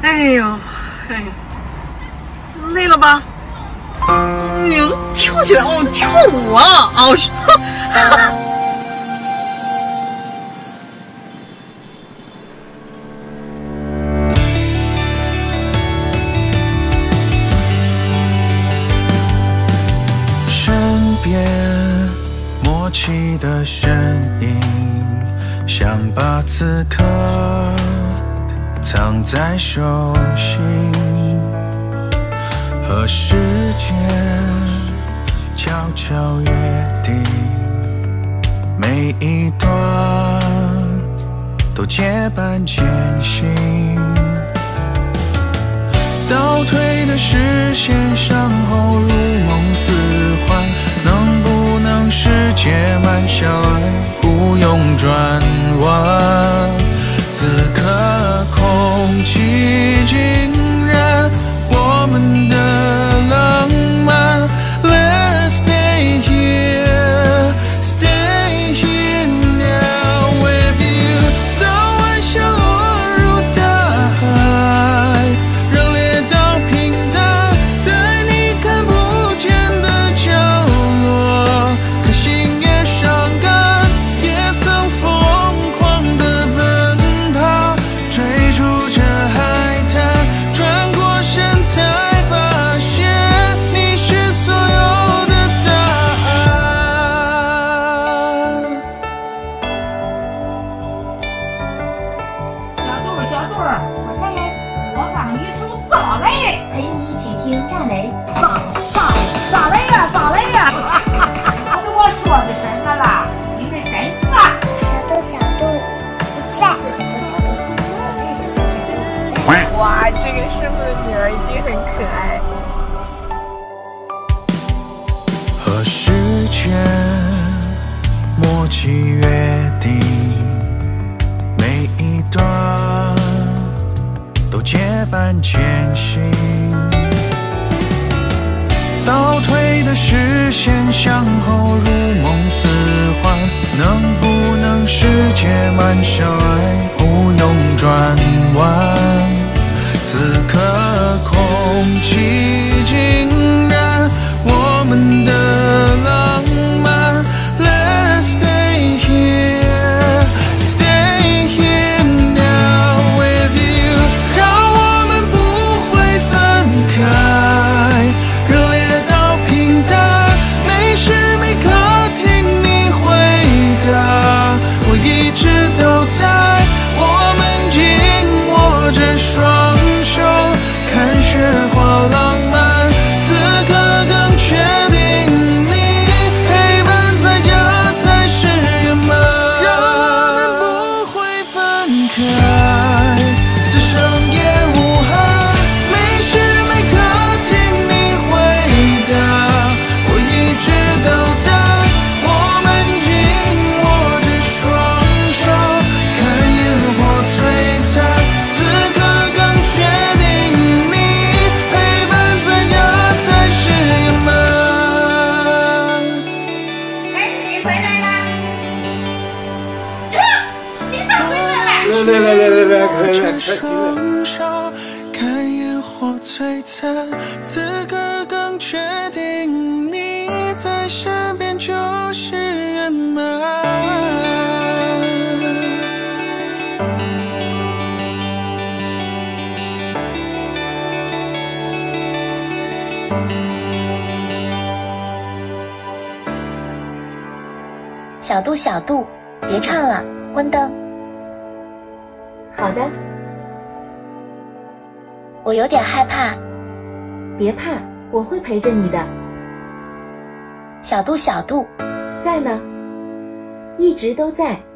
哎呦，哎呀，累了吧？你跳起来哦，跳舞啊！哦， 身边默契的身影，想把此刻藏在手心，和时间悄悄约定，每一段都结伴前行。倒退的视线，向后如梦似幻，能不能是结满小爱，不用转弯？此刻空气浸染我们的浪漫 ，Let's stay here, stay here now with you。当晚霞落入大海，热烈到平淡，在你看不见的角落，可心也伤感，也曾疯狂的奔跑，追逐着海滩，转过身才发现你是所有的答案。 小杜儿，我在嘞，模仿一首早雷，陪你一起听战雷，早雷呀，早雷呀！我说的什么了？你是真的？ 小杜不在， 哇，这个师傅的女儿一定很可爱。 和时间默契约定，每一段都结伴前行。倒退的视线，向后如梦似幻，能不能是结满小爱，不用转弯？此刻空气浸染我们的浪漫 ，Let's stay here, stay here now with you。让我们不会分开，热烈到平淡，每时每刻听你回答，我一直都在，我们紧握着双手，看雪花浪漫，此刻更确定你陪伴在家才是圆满。让我们不会分开，此生也无憾，每时每刻听你回答，我一直都在，我们紧握着双手，看烟火璀璨，此刻更确定你陪伴在家才是圆满。 哎，你回来了？你咋回来了？ 来，快着双手，看烟火璀璨，此刻更确定你在身边就是圆满。 小杜小杜，别唱了，关灯。 好的， 我有点害怕。 别怕，我会陪着你的。 小杜小杜， 在呢，一直都在。